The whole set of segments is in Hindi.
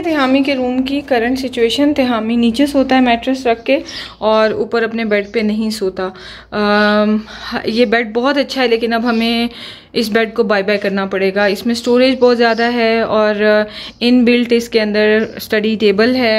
है तिहामी के रूम की करंट सिचुएशन। तिहामी नीचे सोता है मैट्रेस रख के और ऊपर अपने बेड पे नहीं सोता। ये बेड बहुत अच्छा है लेकिन अब हमें इस बेड को बाय बाय करना पड़ेगा। इसमें स्टोरेज बहुत ज़्यादा है और इन बिल्ट इसके अंदर स्टडी टेबल है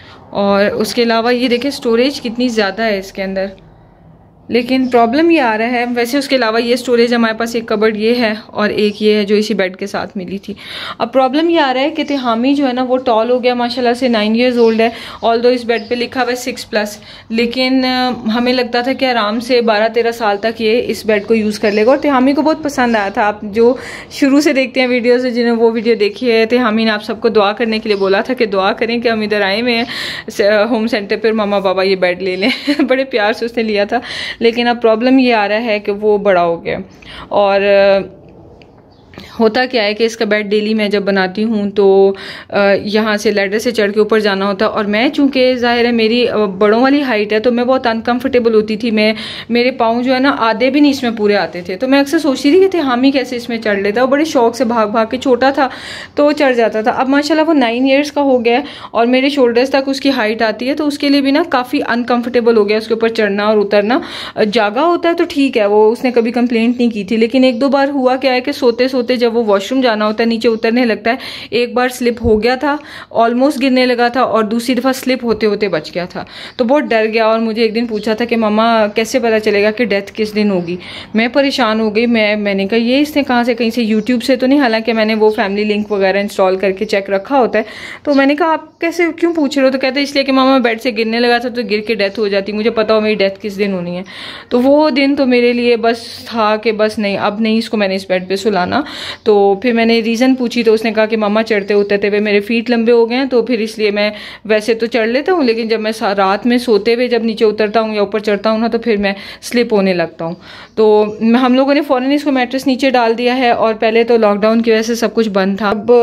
और उसके अलावा ये देखें स्टोरेज कितनी ज़्यादा है इसके अंदर। लेकिन प्रॉब्लम ये आ रहा है, वैसे उसके अलावा ये स्टोरेज हमारे पास एक कबर्ड ये है और एक ये है जो इसी बेड के साथ मिली थी। अब प्रॉब्लम ये आ रहा है कि तिहामी जो है ना वो टॉल हो गया माशाल्लाह से, 9 years ओल्ड है। ऑल्दो इस बेड पे लिखा हुआ है 6+, लेकिन हमें लगता था कि आराम से 12-13 साल तक ये इस बेड को यूज़ कर लेगा और तिहामी को बहुत पसंद आया था। आप जो शुरू से देखते हैं वीडियो से, जिन्हें वो वीडियो देखी है, तिहामी ने आप सबको दुआ करने के लिए बोला था कि दुआ करें कि हम इधर आए हुए हैं होम सेंटर पर, मामा बाबा ये बेड ले लें। बड़े प्यार से उसने लिया था। लेकिन अब प्रॉब्लम ये आ रहा है कि वो बड़ा हो गया और होता क्या है कि इसका बेड डेली मैं जब बनाती हूँ तो यहाँ से लैडर से चढ़ के ऊपर जाना होता है और मैं चूँकि ज़ाहिर है मेरी बड़ों वाली हाइट है तो मैं बहुत अनकंफर्टेबल होती थी। मेरे पाँव जो है ना आधे भी नहीं इसमें पूरे आते थे। तो मैं अक्सर सोचती थी कि तिहामी कैसे इसमें चढ़ लेता। वो बड़े शौक से भाग भाग के, छोटा था तो चढ़ जाता था। अब माशाल्लाह वो 9 years का हो गया और मेरे शोल्डर्स तक उसकी हाइट आती है तो उसके लिए भी ना काफ़ी अनकम्फर्टेबल हो गया उसके ऊपर चढ़ना और उतरना। जागा होता है तो ठीक है, वो उसने कभी कंप्लेंट नहीं की थी। लेकिन 1-2 बार हुआ क्या है कि सोते सोते जब वो वॉशरूम जाना होता है नीचे उतरने लगता है। एक बार स्लिप हो गया था, ऑलमोस्ट गिरने लगा था और दूसरी दफ़ा स्लिप होते होते बच गया था। तो बहुत डर गया और मुझे एक दिन पूछा था कि मामा कैसे पता चलेगा कि डेथ किस दिन होगी। मैं परेशान हो गई। मैंने कहा ये इसने कहाँ से, कहीं से यूट्यूब से तो नहीं, हालांकि मैंने वो फैमिली लिंक वगैरह इंस्टॉल करके चेक रखा होता है। तो मैंने कहा आप कैसे क्यों पूछ रहे हो? तो कहते इसलिए कि मामा बेड से गिरने लगा था तो गिर के डेथ हो जाती, मुझे पता हो मेरी डेथ किस दिन होनी है। तो वो दिन तो मेरे लिए बस था कि बस नहीं, अब नहीं इसको मैंने इस बेड पे सुलाना। तो फिर मैंने रीज़न पूछी तो उसने कहा कि मामा चढ़ते उतरते हुए मेरे फीट लंबे हो गए हैं तो फिर इसलिए मैं वैसे तो चढ़ लेता हूँ लेकिन जब मैं रात में सोते हुए जब नीचे उतरता हूँ या ऊपर चढ़ता हूँ ना तो फिर मैं स्लिप होने लगता हूँ। तो हम लोगों ने फ़ौरन इसको मैट्रेस नीचे डाल दिया है और पहले तो लॉकडाउन की वजह से सब कुछ बंद था। अब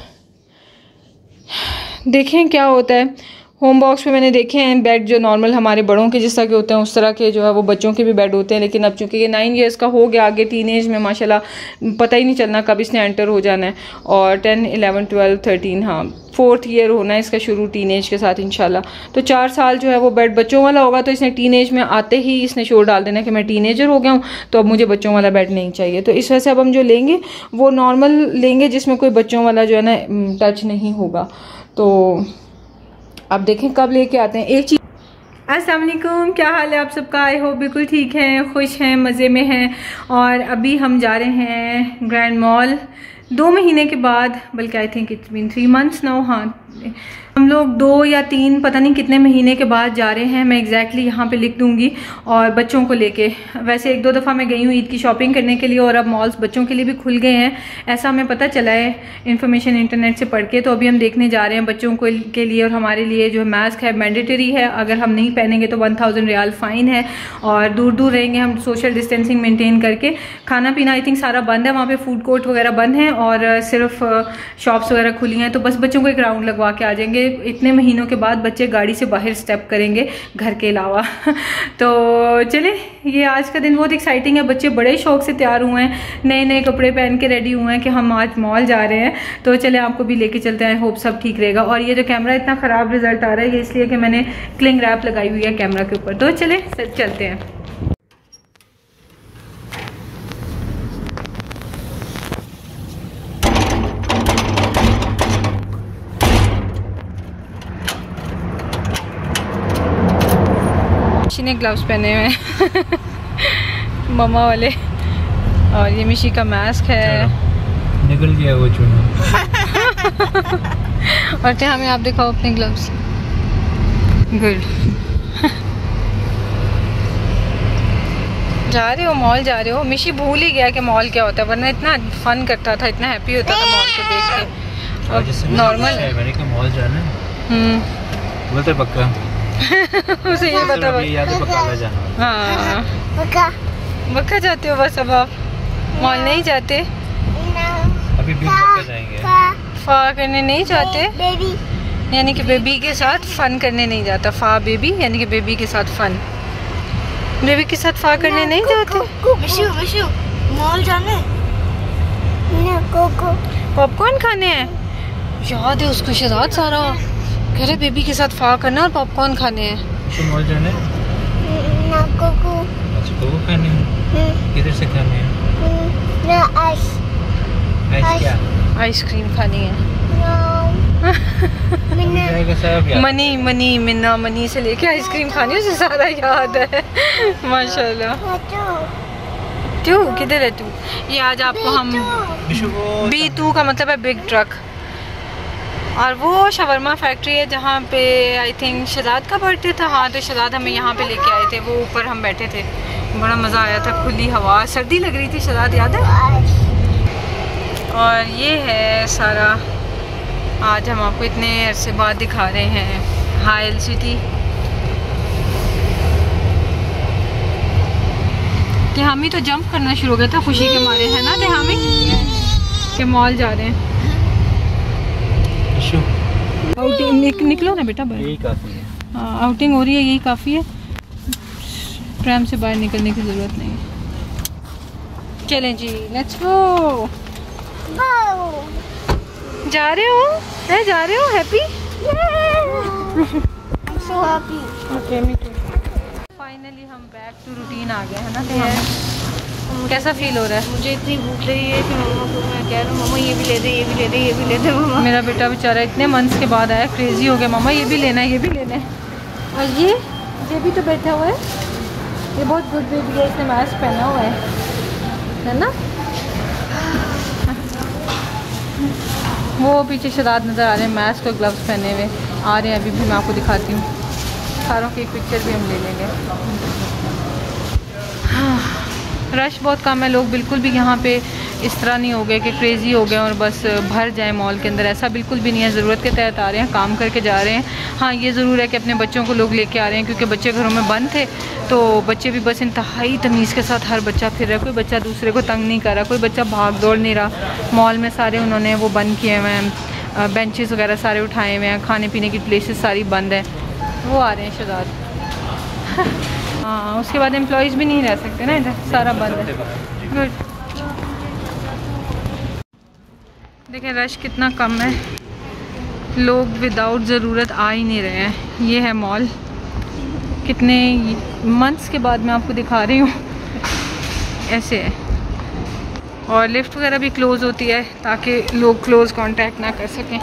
देखें क्या होता है। होम बॉक्स पे मैंने देखे हैं बेड जो नॉर्मल हमारे बड़ों के जिस तरह के होते हैं उस तरह के जो है वो बच्चों के भी बेड होते हैं। लेकिन अब चूंकि ये 9 years का हो गया, आगे टीनेज में माशाल्लाह पता ही नहीं चलना कब इसने एंटर हो जाना है। और 10, 11, 12, 13, हाँ 4th year होना है इसका शुरू टीनेज के साथ इंशाल्लाह। तो 4 साल जो है वो बेड बच्चों वाला होगा। तो इसने टीनेज में आते ही इसने शोर डाल देना कि मैं टीनेजर हो गया हूँ तो अब मुझे बच्चों वाला बेड नहीं चाहिए। तो इस वजह से अब हम जो लेंगे वो नॉर्मल लेंगे जिसमें कोई बच्चों वाला जो है ना टच नहीं होगा। तो अब देखें कब लेके आते हैं। एक चीज़, अस्सलाम वालेकुम, क्या हाल है आप सबका? आई होप बिल्कुल ठीक हैं, खुश हैं, मज़े में हैं। और अभी हम जा रहे हैं ग्रैंड मॉल 2 महीने के बाद, बल्कि I think it's been 3 months now. हाँ हम लोग 2 या 3 पता नहीं कितने महीने के बाद जा रहे हैं। मैं एग्जैक्टली यहाँ पे लिख दूँगी। और बच्चों को लेके वैसे 1-2 दफ़ा मैं गई हूँ ईद की शॉपिंग करने के लिए और अब मॉल्स बच्चों के लिए भी खुल गए हैं, ऐसा हमें पता चला है इन्फॉर्मेशन इंटरनेट से पढ़ के। तो अभी हम देखने जा रहे हैं बच्चों को के लिए। और हमारे लिए जो मास्क है मैंडेटरी है, अगर हम नहीं पहनेंगे तो 1000 रियाल फ़ाइन है। और दूर दूर रहेंगे हम, सोशल डिस्टेंसिंग मेनटेन करके। खाना पीना आई थिंक सारा बंद है वहाँ पर, फूड कोर्ट वगैरह बंद हैं और सिर्फ शॉप्स वगैरह खुली हैं। तो बस बच्चों को एक राउंड लगवा के आ जाएंगे। इतने महीनों के बाद बच्चे गाड़ी से बाहर स्टेप करेंगे घर के अलावा। तो चले, ये आज का दिन बहुत एक्साइटिंग है। बच्चे बड़े शौक से तैयार हुए हैं, नए नए कपड़े पहन के रेडी हुए हैं कि हम आज मॉल जा रहे हैं। तो चले आपको भी लेके चलते हैं, होप सब ठीक रहेगा। और ये जो कैमरा इतना ख़राब रिजल्ट आ रहा है ये इसलिए कि मैंने क्लिंग रैप लगाई हुई है कैमरा के ऊपर। तो चले चलते हैं। ने ग्लव्स पहने हुए हैं मम्मा वाले, और ये मिशी का मास्क है। निकल गया वो चूना। और क्या हमें आप दिखाओ अपने ग्लव्स। गुड। जा रहे हो मॉल जा रहे हो? मिशी भूल ही गया कि मॉल क्या होता है, वरना इतना फन करता था, इतना हैप्पी होता था मॉल को देख के। अब नॉर्मल है मॉल जाना। बोलते पक्का उसे ये बता हाँ मक्का जाते हो बस? अब आप मॉल नहीं जाते? अभी भी मक्का जाएंगे। फा करने नहीं जाते, यानी कि बेबी के साथ फन करने नहीं जाता। फा बेबी यानी कि बेबी के साथ फन, बेबी के साथ फा करने नहीं जाते। मॉल जाने पॉपकॉर्न खाने हैं? याद है उसको शहजाद सारा कह रहे बेबी के साथ फा करना और पॉपकॉर्न खाने हैं। मॉल जाना है? अच्छा कोको खाने हैं? किधर से खाने हैं? आइस क्या? आइसक्रीम खानी है। मनी मिन्ना मनी से लेके आइसक्रीम खानी है, उसे सारा याद है माशाल्लाह। टू किधर है टू? ये आज आपको हम B2 का मतलब है बिग ट्रक, और वो शवरमा फैक्ट्री है जहाँ पे आई थिंक शहजाद का बर्थडे था। हाँ तो शहजाद हमें यहाँ पे लेके आए थे, वो ऊपर हम बैठे थे, बड़ा मज़ा आया था, खुली हवा, सर्दी लग रही थी शहजाद याद है। और ये है सारा, आज हम आपको इतने अरसे बाद दिखा रहे हैं हाइल सिटी। तेहामी तो जंप करना शुरू हो गया था खुशी के मारे, है ना तेहामी के मॉल जा रहे हैं। आउटिंग निकलो ना बेटा बाहर, यही काफी है। हाँ आउटिंग हो रही है, यही काफ़ी है, ट्रैम से बाहर निकलने की ज़रूरत नहीं है। चलें जी लेट्स गो। जा रहे हो? है जा रहे हो? Happy? so happy. Okay me too. Finally हम बैक टू रूटीन आ गए हैं ना। कैसा फील हो रहा है? मुझे इतनी भूख लगी है कि मम्मा को मैं कह रहा हूँ मम्मा ये भी ले दे, ये भी ले दे, ये भी ले दे मम्मा। मेरा बेटा बेचारा इतने मंथ्स के बाद आया, क्रेजी हो गया, मम्मा ये भी लेना है, ये भी लेना है। और ये भी तो बैठा हुआ है, ये बहुत गुड बेबी है, इसने मास्क पहना हुआ है ना। वो पीछे शहजाद नज़र आ रहे हैं मास्क और ग्लव्स पहने हुए आ रहे हैं, अभी भी मैं आपको दिखाती हूँ, सारों की एक पिक्चर भी हम ले लेंगे। रश बहुत कम है, लोग बिल्कुल भी यहाँ पे इस तरह नहीं हो गए कि क्रेज़ी हो गए और बस भर जाए मॉल के अंदर, ऐसा बिल्कुल भी नहीं है। ज़रूरत के तहत आ रहे हैं, काम करके जा रहे हैं। हाँ ये ज़रूर है कि अपने बच्चों को लोग लेके आ रहे हैं, क्योंकि बच्चे घरों में बंद थे, तो बच्चे भी बस इंतहाई तमीज़ के साथ हर बच्चा फिर रहा है, कोई बच्चा दूसरे को तंग नहीं कर रहा, कोई बच्चा भाग दौड़ नहीं रहा। मॉल में सारे उन्होंने वो बंद किए हुए हैं, बेंचेस वगैरह सारे उठाए हुए हैं, खाने पीने की प्लेसेस सारी बंद है। वो आ रहे हैं शहजाद। हाँ उसके बाद एम्प्लॉयज़ भी नहीं रह सकते ना, इधर सारा बंद है। गुड। देखें रश कितना कम है, लोग विदाउट ज़रूरत आ ही नहीं रहे हैं। ये है मॉल, कितने मंथ्स के बाद मैं आपको दिखा रही हूँ, ऐसे है। और लिफ्ट वगैरह भी क्लोज़ होती है ताकि लोग क्लोज़ कांटेक्ट ना कर सकें।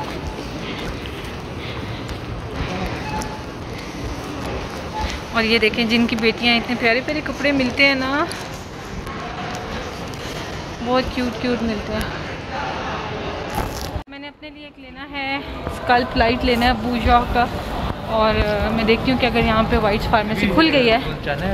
और ये देखें जिनकी बेटियां, इतने प्यारे प्यारे कपड़े मिलते हैं ना, बहुत क्यूट मिलते हैं। मैंने अपने लिए एक लेना है स्कल्प लाइट लेना है बूजॉ का, और मैं देखती हूँ कि अगर यहाँ पे वाइट्स फार्मेसी खुल गई है।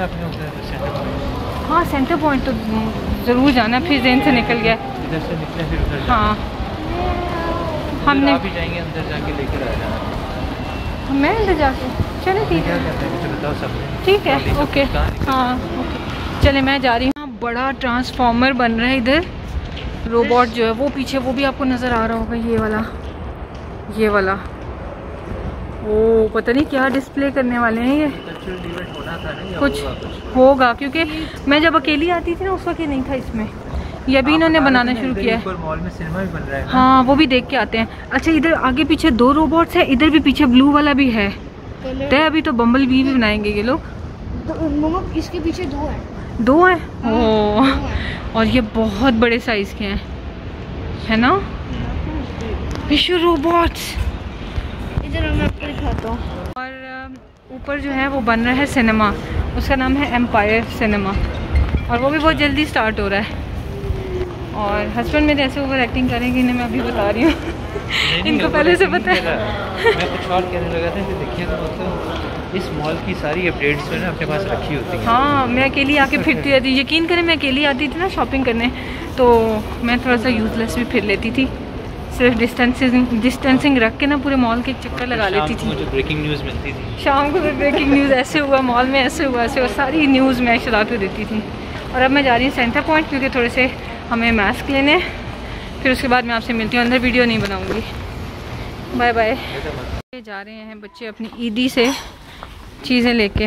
हाँ सेंटर पॉइंट तो ज़रूर जाना, फिर जेन से निकल गया। इधर से निकले फिर उधर हाँ हमने भी जाएंगे, अंदर जाके लेकर आ जाना। मैं अंदर जाके चले ठीक है, बताओ सब ठीक है ओके। हाँ ओके चले मैं जा रही हूँ। बड़ा ट्रांसफार्मर बन रहा है इधर, रोबोट जो है वो पीछे, वो भी आपको नज़र आ रहा होगा, ये वाला ओ पता नहीं क्या डिस्प्ले करने वाले हैं ये, कुछ होगा, क्योंकि मैं जब अकेली आती थी ना उस वक्त ये नहीं था इसमें, ये अभी इन्होंने बनाना शुरू किया है। मॉल में सिनेमा भी बन रहा है। हाँ वो भी देख के आते हैं। अच्छा इधर आगे पीछे 2 रोबोट्स है, इधर भी पीछे ब्लू वाला भी है, तो अभी तो बम्बल बी भी बनाएंगे ये लोग। मम्मा इसके पीछे 2 है। 2 हैं ओ, और ये बहुत बड़े साइज के हैं, है ना विशु रोबोट्स। इधर मैं आपको दिखाता हूँ। और ऊपर जो है वो बन रहा है सिनेमा, उसका नाम है एम्पायर सिनेमा, और वो भी बहुत जल्दी स्टार्ट हो रहा है। और हस्बैंड मेरे ऐसे ओवर एक्टिंग करेंगे, इन्हें मैं अभी बता रही हूँ इनको पहले से पता है। मैं कुछ और कहने लगा था कि देखिए तो इस मॉल की सारी अपडेट्स जो है ना अपने पास रखी होती है। हाँ मैं अकेली आके फिरती रहती, यकीन करें मैं अकेली आती थी ना शॉपिंग करने, तो मैं थोड़ा सा यूजलेस भी फिर लेती थी, सिर्फ डिस्टेंसिंग रख के ना पूरे मॉल के चक्कर लगा लेती थी। मुझे ब्रेकिंग न्यूज़ मिलती थी शाम को, ब्रेकिंग न्यूज़ ऐसे हुआ मॉल में, ऐसे हुआ सारी न्यूज़ मैं शहजाद को देती थी। और अब मैं जा रही हूँ सेंटर पॉइंट, क्योंकि थोड़े से हमें मास्क लेने, फिर उसके बाद मैं आपसे मिलती हूँ। अंदर वीडियो नहीं बनाऊँगी, बाय बाय। जा रहे हैं बच्चे अपनी ईदी से चीज़ें लेके,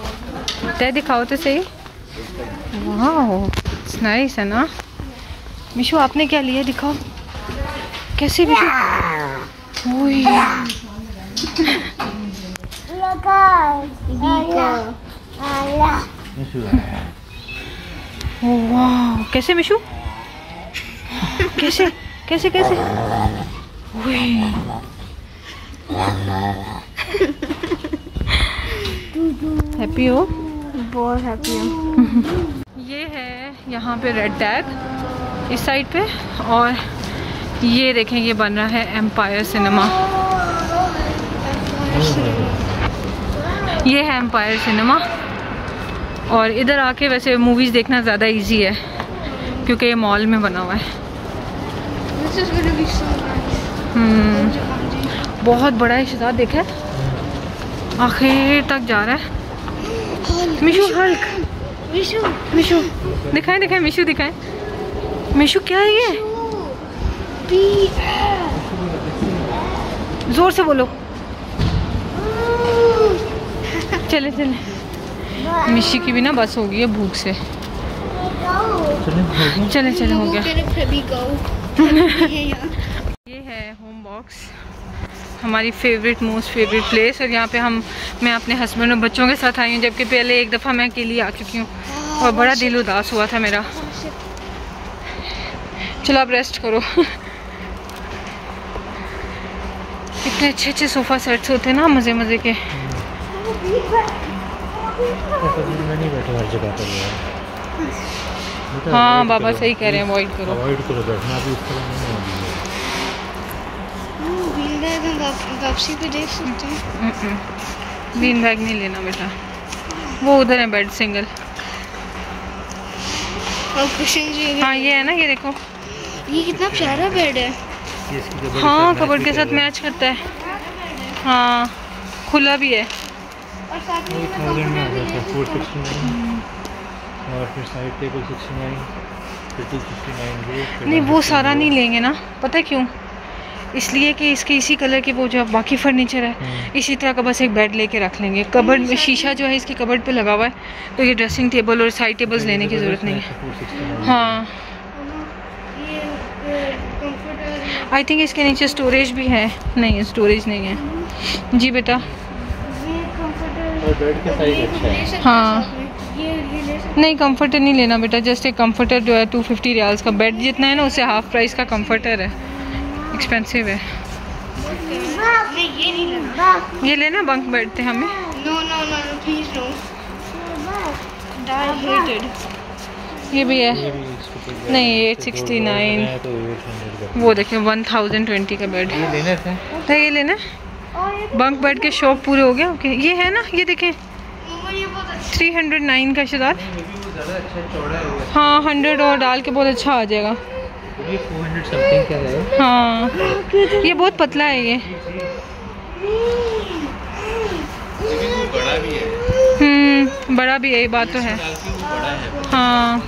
तय दिखाओ तो सही। वाह इट्स नाइस है ना, मिशु आपने क्या लिया दिखाओ कैसे मिशु। ओए वाह कैसे मिशु कैसे कैसे कैसे हैप्पी हो? बहुत हैप्पी हूँ। ये है यहाँ पे रेड टैग इस साइड पे और ये देखें ये बन रहा है एम्पायर सिनेमा। ये है एम्पायर सिनेमा और इधर आके वैसे मूवीज़ देखना ज़्यादा इजी है क्योंकि ये मॉल में बना हुआ है। बहुत बड़ा है शहजाद देखा है आखिर तक जा रहा है। मिशु हल्क मिशु दिखाएं दिखाएं मिशु दिखाएं मिशु क्या है ये जोर से बोलो। चले चले मिशी की भी ना बस हो गई है भूख से। चले चले हो गया। ये है होम बॉक्स हमारी फेवरेट मोस्ट फेवरेट प्लेस और यहाँ पे मैं अपने हस्बैंड और बच्चों के साथ आई हूँ जबकि पहले एक दफ़ा मैं अकेली आ चुकी हूँ और बड़ा दिल उदास हुआ था मेरा। चलो आप रेस्ट करो। इतने अच्छे अच्छे सोफ़ा सेट्स होते हैं ना मज़े मज़े के। हाँ बाबा सही कह रहे हैं अवॉइड करो बैठना भी वापसी पे देख सकते हैं। बीन बैग नहीं लेना बेटा वो उधर है बेड सिंगल। और कुशन हाँ ये है ना ये देखो ये कितना प्यारा बेड है। हाँ कबर्ड के साथ मैच करता है। हाँ खुला भी है और साथ में 1000 में आ जाता है 469 और फिर साइड टेबल 69 फिर 259। नहीं वो सारा नहीं लेंगे ना पता है क्यों इसलिए कि इसके इसी कलर के वो जो बाकी फर्नीचर है इसी तरह का बस एक बेड लेके रख लेंगे। कबर्ड में शीशा जो है इसकी कबर्ड पे लगा हुआ है तो ये ड्रेसिंग टेबल और साइड टेबल्स लेने की ज़रूरत नहीं है। हाँ आई थिंक इसके नीचे स्टोरेज भी है। नहीं स्टोरेज नहीं है जी बेटा। बेड के साइज अच्छा है। हाँ नहीं कंफर्टर नहीं लेना बेटा जस्ट एक कंफर्टर जो है 250 रियाल्स का बेड जितना है ना उससे हाफ प्राइस का कंफर्टर है एक्सपेंसिव है। ये नहीं लेना ये लेना बंक बेड थे हमें। No no no please no I hated. ये भी है नहीं 869 वो देखें 1020 का बेड है। ये लेना बंक बेड के शौक पूरे हो गए। ओके ये है ना ये देखें 309 का शहजाद। हाँ 100 और डाल के बहुत अच्छा आ जाएगा। ये 400 समथिंग का है। हाँ ये बहुत पतला है ये। बड़ा भी है ये बात तो है। हाँ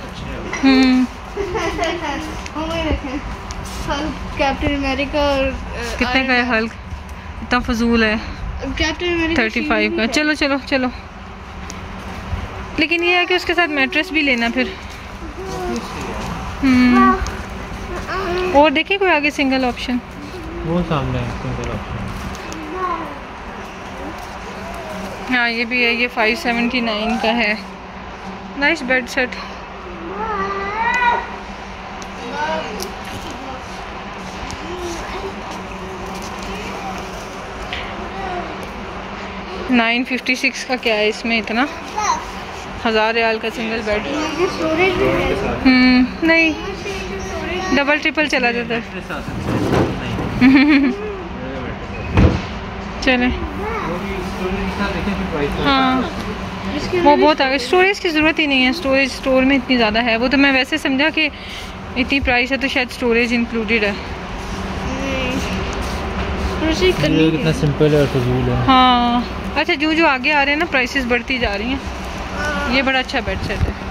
कैप्टन अमेरिका और कितने का है हल्क इतना फजूल है कैप्टन अमेरिका 35 का। चलो चलो चलो लेकिन ये है कि उसके साथ मैट्रेस भी लेना फिर। और देखिए कोई आगे सिंगल ऑप्शन वो सामने है सिंगल ऑप्शन। हाँ ये भी है ये 579 का है। Nice bed set. $956 का क्या है इसमें इतना 1000 रियाल का सिंगल बेड। नहीं डबल ट्रिपल चला जाता है। चले हाँ वो बहुत आगे स्टोरेज की ज़रूरत ही नहीं है। स्टोरेज स्टोर में इतनी ज़्यादा है वो तो मैं वैसे समझा कि इतनी प्राइस है तो शायद स्टोरेज इंक्लूडेड है। कितना सिंपल है और फजूल है। हाँ अच्छा जो आगे आ रहे हैं ना प्राइसेस बढ़ती जा रही हैं। ये बड़ा अच्छा बेड सेट है।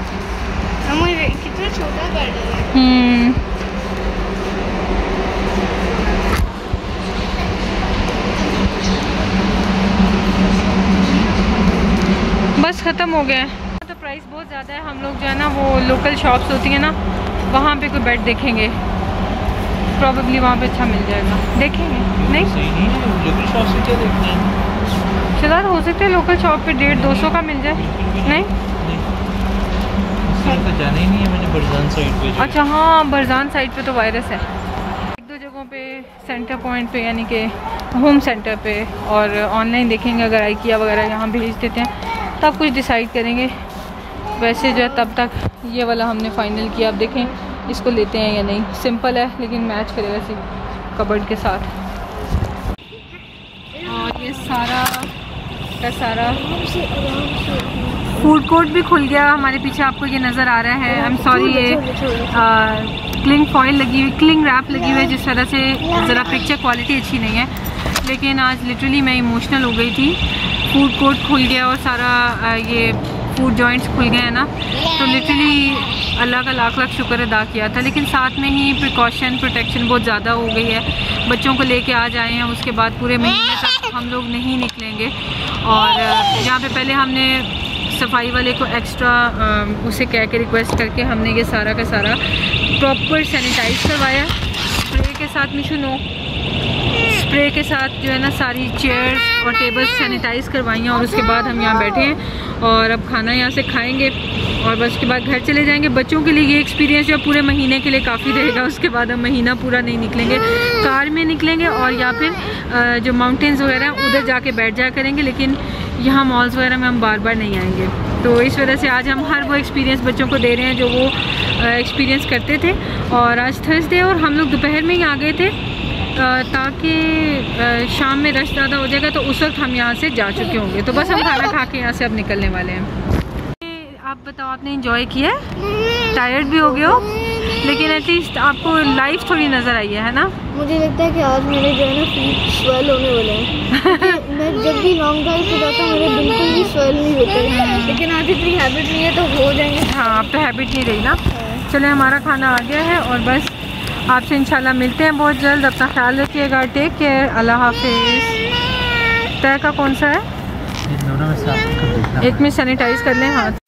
कितना छोटा बेड है। बस ख़त्म हो गया है तो प्राइस बहुत ज़्यादा है। हम लोग जो है ना वो लोकल शॉप्स होती हैं ना वहाँ पे कोई बेड देखेंगे, प्रॉबेबली वहाँ पे अच्छा मिल जाएगा, देखेंगे। नहीं सही नहीं है, लोकल शॉप से क्या देखना है? शायद हो सकता है लोकल शॉप पे 150-200 का मिल जाए। नहीं तो जाना ही नहीं है मैंने बरजान साइड पे। अच्छा हाँ, बरजान साइड पे तो वायरस है। एक दो जगहों पे सेंटर पॉइंट पे यानी कि होम सेंटर पे, और ऑनलाइन देखेंगे अगर IKEA वगैरह यहाँ भेज देते हैं तब कुछ डिसाइड करेंगे। वैसे जो है तब तक ये वाला हमने फ़ाइनल किया, अब देखें इसको लेते हैं या नहीं। सिंपल है लेकिन मैच करेगा इसी कबर्ड के साथ। और ये सारा का सारा फूड कोर्ट भी खुल गया हमारे पीछे, आपको ये नज़र आ रहा है। आई एम सॉरी, ये क्लिंग फॉइल लगी हुई, क्लिंग रैप लगी हुई है, जिस तरह से ज़रा पिक्चर क्वालिटी अच्छी नहीं है। लेकिन आज लिटरली मैं इमोशनल हो गई थी। फूड कोर्ट खुल गया और सारा ये फूड जॉइंट्स खुल गए हैं ना, तो लिटरली अल्लाह का लाख लाख शुक्र अदा किया था। लेकिन साथ में ही प्रिकॉशन प्रोटेक्शन बहुत ज़्यादा हो गई है। बच्चों को लेके आ जाए हैं, उसके बाद पूरे महीने तक हम लोग नहीं निकलेंगे। और यहाँ पे पहले हमने सफाई वाले को एक्स्ट्रा उसे कह के रिक्वेस्ट करके हमने ये सारा का सारा प्रॉपर सैनिटाइज़ करवाया स्प्रे के साथ। मिशू नो, स्प्रे के साथ जो है ना सारी चेयर्स और टेबल्स सैनिटाइज़ करवाई हैं। और उसके बाद हम यहाँ बैठे हैं और अब खाना यहाँ से खाएंगे और बस उसके बाद घर चले जाएंगे। बच्चों के लिए ये एक्सपीरियंस जो पूरे महीने के लिए काफ़ी रहेगा। उसके बाद हम महीना पूरा नहीं निकलेंगे, कार में निकलेंगे और या फिर जो माउंटेन्स वगैरह हैं उधर जाके बैठ जाया करेंगे। लेकिन यहाँ मॉल्स वगैरह में हम बार बार नहीं आएंगे। तो इस वजह से आज हम हर वो एक्सपीरियंस बच्चों को दे रहे हैं जो वो एक्सपीरियंस करते थे। और आज थर्सडे और हम लोग दोपहर में ही आ गए थे ताकि शाम में रश ज़्यादा हो जाएगा, तो उस वक्त हम यहाँ से जा चुके होंगे। तो बस हम खाना खा के यहाँ से अब निकलने वाले हैं। आप बताओ, आपने एंजॉय किया? टायर्ड भी हो गए हो लेकिन एटलीस्ट आपको लाइफ थोड़ी नज़र आई है ना? मुझे लगता है कि आज मेरे जो है ना फीट स्वेल होने वाले हैं। मैं जब भी लॉन्ग ड्राइव पे जाता हूँ मेरे बिल्कुल भी स्वेल नहीं होते, लेकिन आज इतनी हैबिट नहीं है तो हो जाएंगे। हाँ, अब तो हैबिट नहीं रही ना। चले, हमारा खाना आ गया है और बस आपसे इंशाल्लाह मिलते हैं बहुत जल्द। अपना ख्याल रखिएगा, टेक केयर, अल्लाह हाफिज़। तय का कौन सा है? एक में सैनिटाइज़ कर लें हाथ।